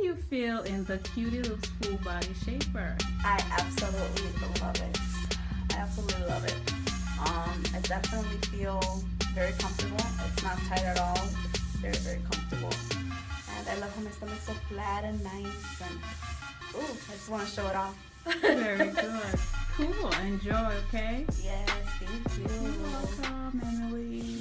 you feel in the Cutie Loops full body shaper? I absolutely love it. I absolutely love it. I definitely feel very comfortable. It's not tight at all. It's very, very comfortable. And I love how my stomach's so flat and nice. And ooh, I just want to show it off. Very good. Cool. Enjoy, okay? Yes, thank you. You're welcome, Emily.